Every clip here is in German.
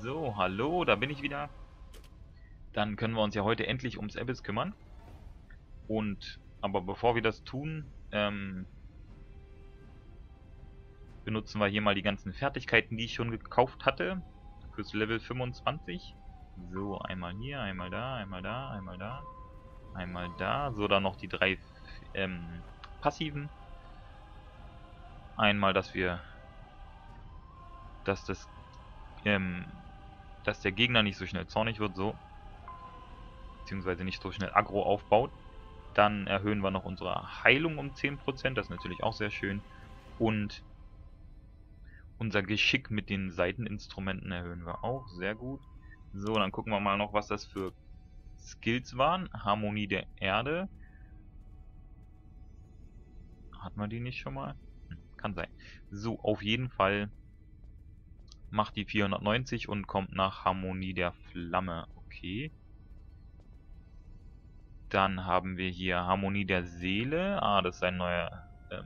So, hallo, da bin ich wieder. Dann können wir uns ja heute endlich ums Abyss kümmern. Aber bevor wir das tun, benutzen wir hier mal die ganzen Fertigkeiten, die ich schon gekauft hatte. Fürs Level 25. So, einmal hier, einmal da, einmal da, einmal da. Einmal da. So, dann noch die drei passiven. Einmal, dass der Gegner nicht so schnell zornig wird, so. Beziehungsweise nicht so schnell Aggro aufbaut. Dann erhöhen wir noch unsere Heilung um 10%, das ist natürlich auch sehr schön. Und unser Geschick mit den Seiteninstrumenten erhöhen wir auch, sehr gut. So, dann gucken wir mal noch, was das für Skills waren. Harmonie der Erde. Hat man die nicht schon mal? Kann sein. So, auf jeden Fall macht die 490 und kommt nach Harmonie der Flamme. Okay. Dann haben wir hier Harmonie der Seele. Ah, das ist ein neuer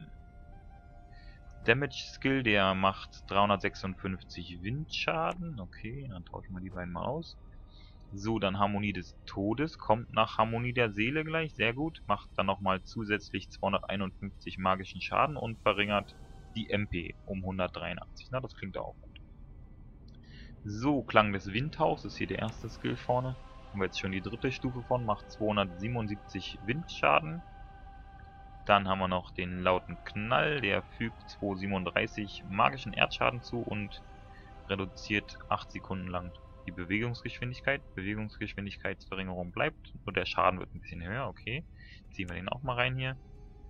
Damage Skill. Der macht 356 Windschaden. Okay, dann tauschen wir die beiden mal aus. So, dann Harmonie des Todes. Kommt nach Harmonie der Seele gleich. Sehr gut. Macht dann nochmal zusätzlich 251 magischen Schaden und verringert die MP um 183. Na, das klingt auch gut. So, Klang des Windhauchs ist hier der erste Skill vorne. Haben wir jetzt schon die dritte Stufe von, macht 277 Windschaden. Dann haben wir noch den lauten Knall, der fügt 237 magischen Erdschaden zu und reduziert 8 Sekunden lang die Bewegungsgeschwindigkeit. Bewegungsgeschwindigkeitsverringerung bleibt, nur der Schaden wird ein bisschen höher, okay. Ziehen wir den auch mal rein hier.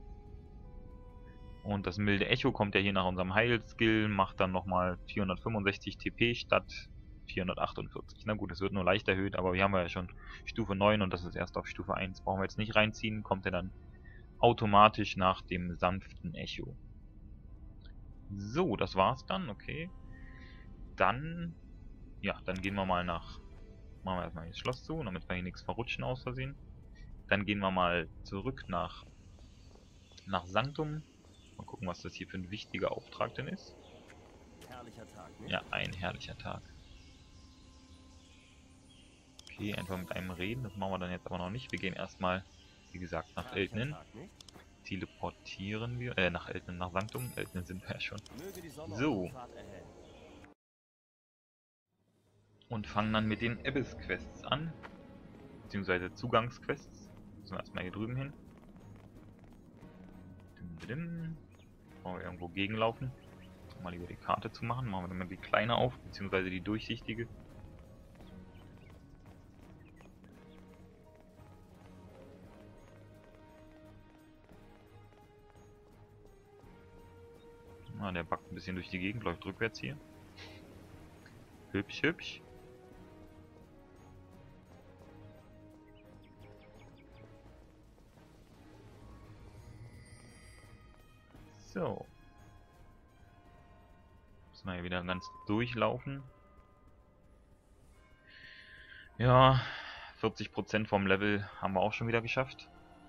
Und das milde Echo kommt ja hier nach unserem Heil-Skill, macht dann nochmal 465 TP statt 448. Na gut, es wird nur leicht erhöht, aber wir haben ja schon Stufe 9 und das ist erst auf Stufe 1. Brauchen wir jetzt nicht reinziehen, kommt er dann automatisch nach dem sanften Echo. So, das war's dann, okay. Dann, ja, dann gehen wir mal machen wir erstmal das Schloss zu, damit wir hier nichts verrutschen aus Versehen. Dann gehen wir mal zurück nach Sanctum. Mal gucken, was das hier für ein wichtiger Auftrag denn ist. Herrlicher Tag, ne? Ja, ein herrlicher Tag. Okay, einfach mit einem reden. Das machen wir dann jetzt aber noch nicht. Wir gehen erstmal, wie gesagt, nach Eltnen. Teleportieren wir. Nach Eltnen, nach Sanctum. Eltnen sind wir ja schon. So. Und fangen dann mit den Abyss-Quests an. Beziehungsweise Zugangsquests. Müssen wir erstmal hier drüben hin. Wollen wir irgendwo gegenlaufen. Mal lieber die Karte zu machen. Machen wir dann mal die kleine auf, beziehungsweise die durchsichtige. Ah, der backt ein bisschen durch die Gegend, läuft rückwärts hier. Hübsch, hübsch. So. Müssen wir hier wieder ganz durchlaufen. Ja, 40% vom Level haben wir auch schon wieder geschafft.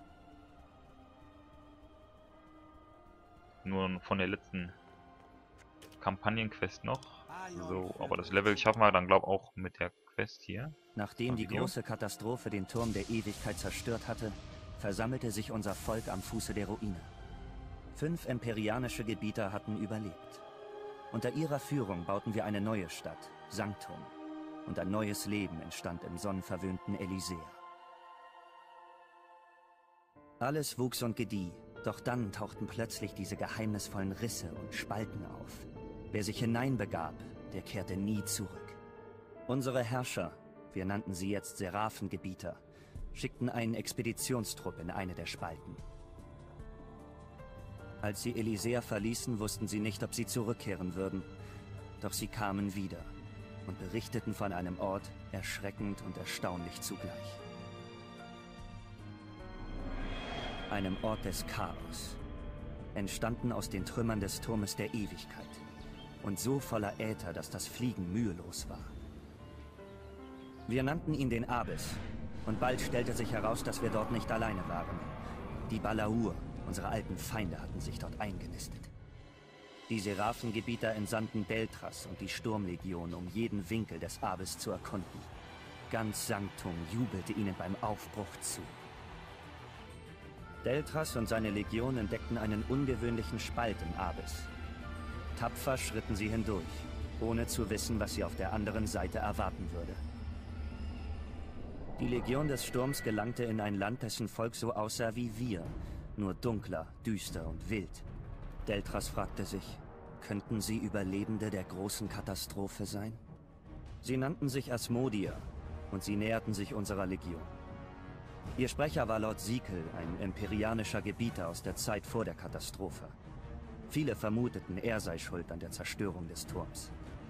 Nur von der letzten Kampagnenquest noch. So, aber das Level schaffen wir dann, glaube ich, auch mit der Quest hier. Nachdem die große Katastrophe den Turm der Ewigkeit zerstört hatte, versammelte sich unser Volk am Fuße der Ruine. 5 emperianische Gebieter hatten überlebt. Unter ihrer Führung bauten wir eine neue Stadt, Sanctum, und ein neues Leben entstand im sonnenverwöhnten Elysea. Alles wuchs und gedieh, doch dann tauchten plötzlich diese geheimnisvollen Risse und Spalten auf. Wer sich hineinbegab, der kehrte nie zurück. Unsere Herrscher, wir nannten sie jetzt Seraphengebieter, schickten einen Expeditionstrupp in eine der Spalten. Als sie Elysea verließen, wussten sie nicht, ob sie zurückkehren würden. Doch sie kamen wieder und berichteten von einem Ort, erschreckend und erstaunlich zugleich. Einem Ort des Chaos, entstanden aus den Trümmern des Turmes der Ewigkeit und so voller Äther, dass das Fliegen mühelos war. Wir nannten ihn den Abyss und bald stellte sich heraus, dass wir dort nicht alleine waren. Die Balaur, unsere alten Feinde, hatten sich dort eingenistet. Die Seraphengebieter entsandten Deltras und die Sturmlegion, um jeden Winkel des Abyss zu erkunden. Ganz Sanctum jubelte ihnen beim Aufbruch zu. Deltras und seine Legion entdeckten einen ungewöhnlichen Spalt im Abyss. Tapfer schritten sie hindurch, ohne zu wissen, was sie auf der anderen Seite erwarten würde. Die Legion des Sturms gelangte in ein Land, dessen Volk so aussah wie wir, nur dunkler, düster und wild. Deltras fragte sich, könnten sie Überlebende der großen Katastrophe sein? Sie nannten sich Asmodier und sie näherten sich unserer Legion. Ihr Sprecher war Lord Siekel, ein imperianischer Gebieter aus der Zeit vor der Katastrophe. Viele vermuteten, er sei schuld an der Zerstörung des Turms.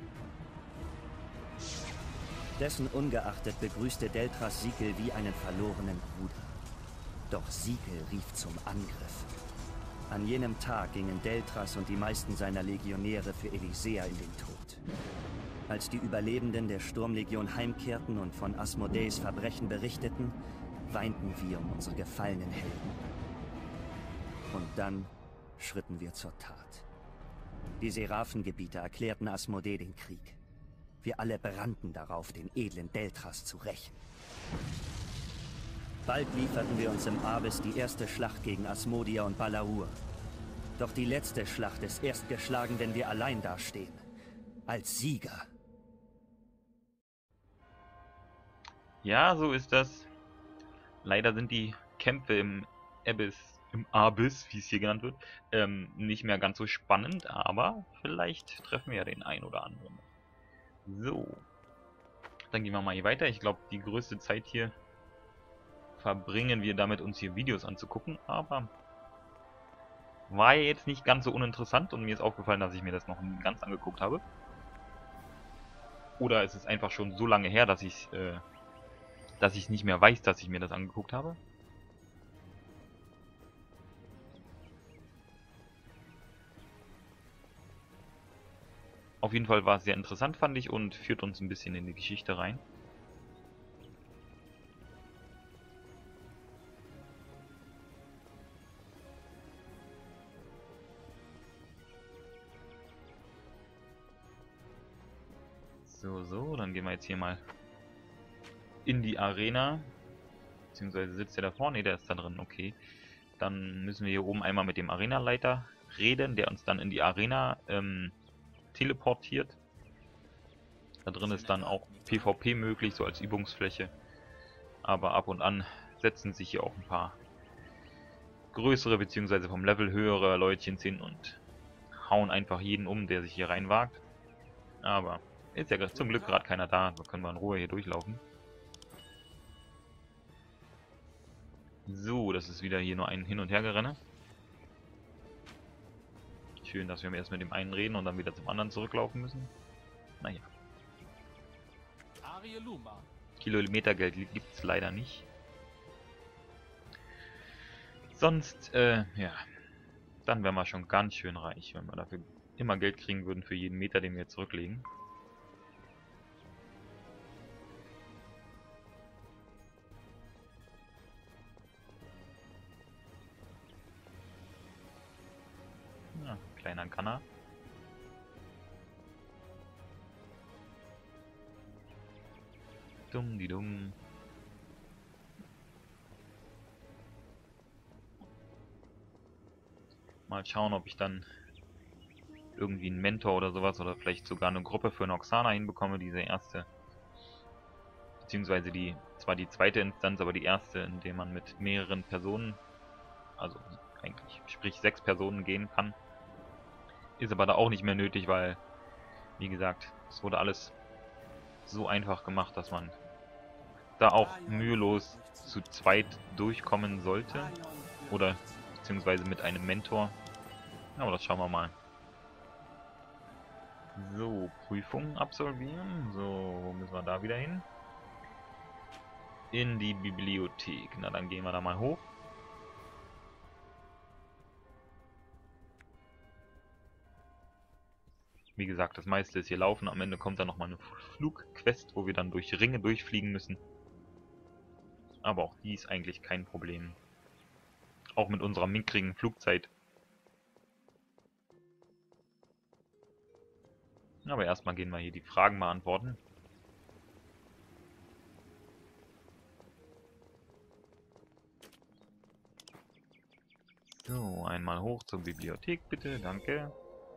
Dessen ungeachtet begrüßte Deltras Siekel wie einen verlorenen Bruder. Doch Siekel rief zum Angriff. An jenem Tag gingen Deltras und die meisten seiner Legionäre für Elysea in den Tod. Als die Überlebenden der Sturmlegion heimkehrten und von Asmodees Verbrechen berichteten, weinten wir um unsere gefallenen Helden. Und dann schritten wir zur Tat. Die Seraphengebieter erklärten Asmodee den Krieg. Wir alle brannten darauf, den edlen Deltras zu rächen. Bald lieferten wir uns im Abyss die erste Schlacht gegen Asmodia und Balaur. Doch die letzte Schlacht ist erst geschlagen, wenn wir allein dastehen. Als Sieger. Ja, so ist das. Leider sind die Kämpfe im Abyss, wie es hier genannt wird, nicht mehr ganz so spannend, aber vielleicht treffen wir ja den einen oder anderen. So. Dann gehen wir mal hier weiter. Ich glaube, die größte Zeit hier verbringen wir damit, uns hier Videos anzugucken, aber war ja jetzt nicht ganz so uninteressant und mir ist aufgefallen, dass ich mir das noch nie ganz angeguckt habe. Oder es ist einfach schon so lange her, dass ich nicht mehr weiß, dass ich mir das angeguckt habe. Auf jeden Fall war es sehr interessant, fand ich, und führt uns ein bisschen in die Geschichte rein. So, dann gehen wir jetzt hier mal in die Arena. Beziehungsweise sitzt der da vorne? Ne, der ist da drin, okay. Dann müssen wir hier oben einmal mit dem Arenaleiter reden, der uns dann in die Arena teleportiert. Da drin ist dann auch PvP möglich, so als Übungsfläche. Aber ab und an setzen sich hier auch ein paar größere bzw. vom Level höhere Leutchens hin und hauen einfach jeden um, der sich hier reinwagt. Aber ist ja zum Glück gerade keiner da, so können wir in Ruhe hier durchlaufen. So, das ist wieder hier nur ein Hin- und Hergerenne. Schön, dass wir erst mit dem einen reden und dann wieder zum anderen zurücklaufen müssen. Naja. Kilometergeld gibt es leider nicht. Sonst, ja, dann wären wir schon ganz schön reich, wenn wir dafür immer Geld kriegen würden für jeden Meter, den wir zurücklegen. Ja, kleiner Kanner. Dumm die dumm. Mal schauen, ob ich dann irgendwie einen Mentor oder sowas oder vielleicht sogar eine Gruppe für Noxana hinbekomme, diese erste. Beziehungsweise zwar die zweite Instanz, aber die erste, in der man mit mehreren Personen, also eigentlich sprich 6 Personen gehen kann. Ist aber da auch nicht mehr nötig, weil, wie gesagt, es wurde alles so einfach gemacht, dass man da auch mühelos zu zweit durchkommen sollte. Oder beziehungsweise mit einem Mentor. Aber das schauen wir mal. So, Prüfung absolvieren. So, wo müssen wir da wieder hin? In die Bibliothek. Na, dann gehen wir da mal hoch. Wie gesagt, das meiste ist hier laufen. Am Ende kommt dann nochmal eine Flugquest, wo wir dann durch Ringe durchfliegen müssen. Aber auch die ist eigentlich kein Problem. Auch mit unserer mickrigen Flugzeit. Aber erstmal gehen wir hier die Fragen beantworten. So, einmal hoch zur Bibliothek bitte, danke.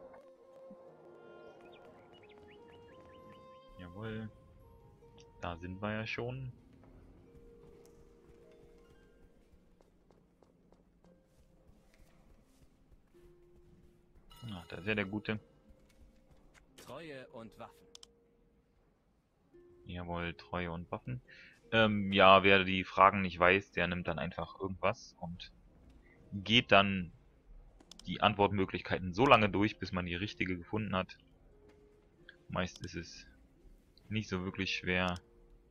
Jawohl. Da sind wir ja schon. Ach, da ist ja der Gute. Treue und Waffen. Jawohl, Treue und Waffen. Ja, wer die Fragen nicht weiß, der nimmt dann einfach irgendwas und geht dann die Antwortmöglichkeiten so lange durch, bis man die richtige gefunden hat. Meist ist es nicht so wirklich schwer.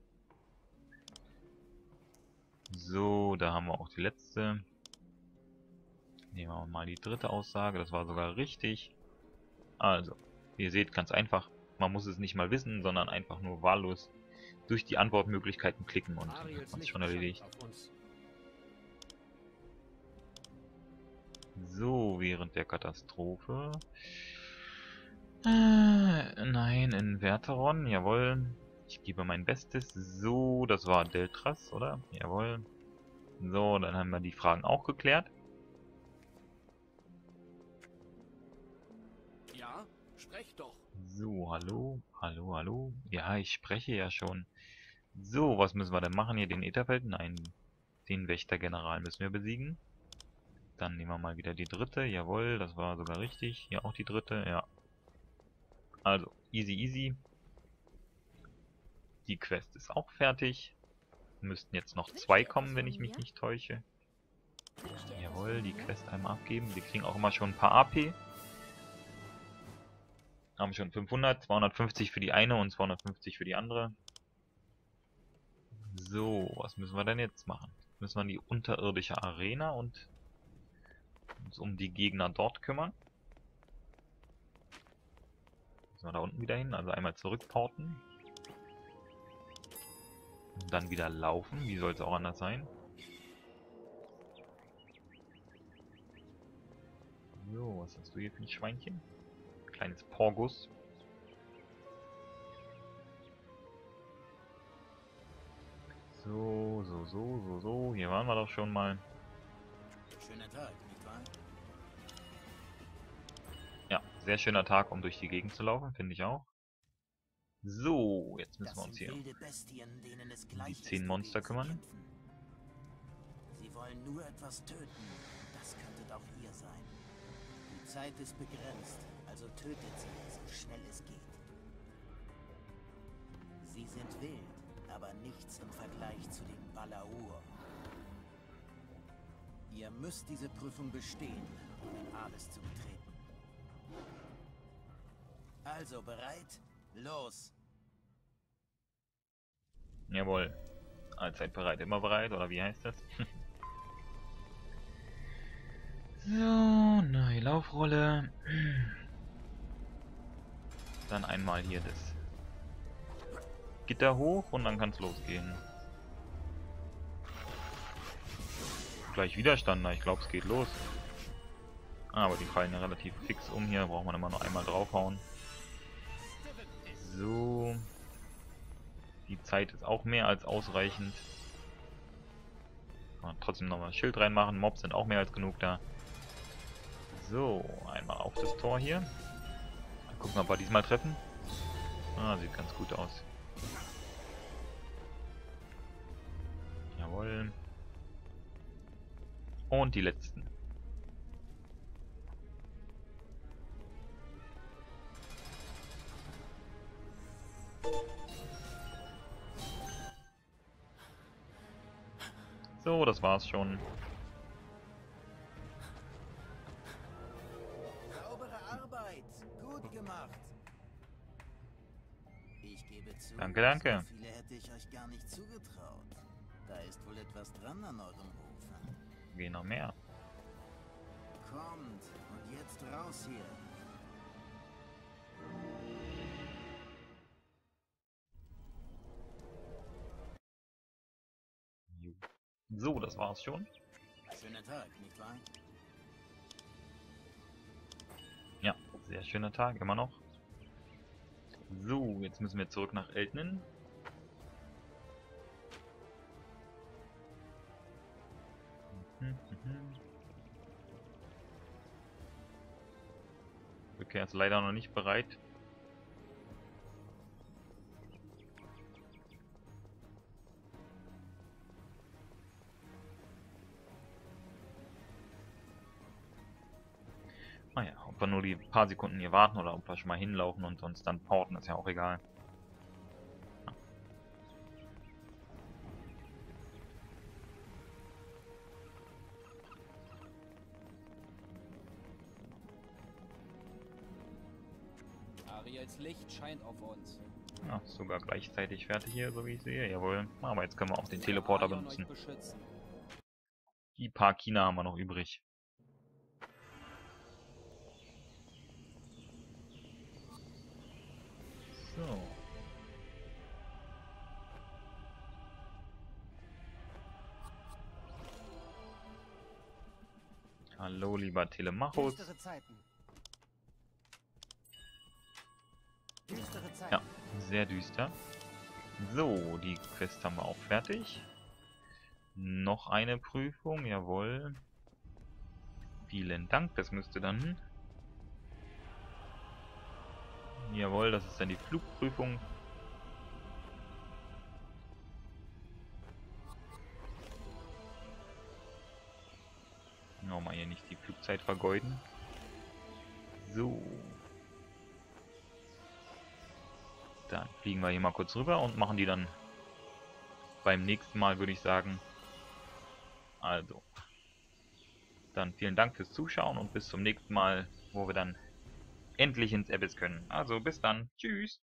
So, da haben wir auch die letzte. Nehmen wir mal die dritte Aussage, das war sogar richtig. Also, ihr seht, ganz einfach, man muss es nicht mal wissen, sondern einfach nur wahllos durch die Antwortmöglichkeiten klicken und dann hat man es schon erledigt. So, während der Katastrophe. Nein, in Verteron, jawohl. Ich gebe mein Bestes. So, das war Deltras, oder? Jawohl. So, dann haben wir die Fragen auch geklärt. Ja, sprech doch. So, hallo, hallo, hallo. Ja, ich spreche ja schon. So, was müssen wir denn machen hier? Den Ätherfeld? Nein, den Wächtergeneral müssen wir besiegen. Dann nehmen wir mal wieder die dritte. Jawohl, das war sogar richtig. Hier auch die dritte, ja. Also, easy, easy. Die Quest ist auch fertig. Müssten jetzt noch 2 kommen, wenn ich mich nicht täusche. Jawohl, die Quest einmal abgeben. Wir kriegen auch immer schon ein paar AP. Haben schon 500, 250 für die eine und 250 für die andere. So, was müssen wir denn jetzt machen? Müssen wir in die unterirdische Arena und uns um die Gegner dort kümmern. Müssen wir da unten wieder hin, also einmal zurückporten. Und dann wieder laufen, wie soll es auch anders sein? So, was hast du hier für ein Schweinchen? Kleines Porgus. So. Hier waren wir doch schon mal. Schöner Tag, nicht wahr? Ja, sehr schöner Tag, um durch die Gegend zu laufen, finde ich auch. So, jetzt müssen wir uns hier um die 10 Monster kümmern. Sie wollen nur etwas töten. Das könntet auch ihr sein. Die Zeit ist begrenzt, also tötet sie, so schnell es geht. Sie sind wild, aber nichts im Vergleich zu den Balaur. Ihr müsst diese Prüfung bestehen, um den Abyss zu betreten. Also bereit? Los! Jawohl. Allzeit bereit, immer bereit, oder wie heißt das? So, neue Laufrolle. Dann einmal hier das Gitter hoch und dann kann es losgehen. Gleich Widerstand, na, ich glaube es geht los. Aber die fallen ja relativ fix um hier, braucht man immer nur einmal draufhauen. So. Die Zeit ist auch mehr als ausreichend. Kann man trotzdem nochmal ein Schild reinmachen, Mobs sind auch mehr als genug da. So, einmal auf das Tor hier. Mal gucken, ob wir diesmal treffen. Ah, sieht ganz gut aus. Jawohl. Und die letzten. So, das war's schon. Saubere Arbeit! Gut gemacht! Ich gebe zu, Danke, danke. so viele hätte ich euch gar nicht zugetraut. Da ist wohl etwas dran an eurem Ruf. Gehen noch mehr. Kommt, und jetzt raus hier. So, das war's schon. Schöner Tag, nicht wahr? Ja, sehr schöner Tag, immer noch. So, jetzt müssen wir zurück nach Eltnen. Okay, ist leider noch nicht bereit. Naja, ob wir nur die paar Sekunden hier warten oder ob wir schon mal hinlaufen und sonst dann porten, ist ja auch egal. Ariels Licht scheint auf uns. Ja, sogar gleichzeitig fertig hier, so wie ich sehe. Jawohl. Aber jetzt können wir auch den Teleporter benutzen. Die paar China haben wir noch übrig. So. Hallo, lieber Telemachus. Ja, sehr düster. So, die Quest haben wir auch fertig. Noch eine Prüfung, jawohl. Vielen Dank, das müsste dann... Jawohl, das ist dann die Flugprüfung. Nochmal hier nicht die Flugzeit vergeuden. So. Dann fliegen wir hier mal kurz rüber und machen die dann beim nächsten Mal, würde ich sagen. Also. Dann vielen Dank fürs Zuschauen und bis zum nächsten Mal, wo wir dann endlich ins Abyss können. Also bis dann. Tschüss.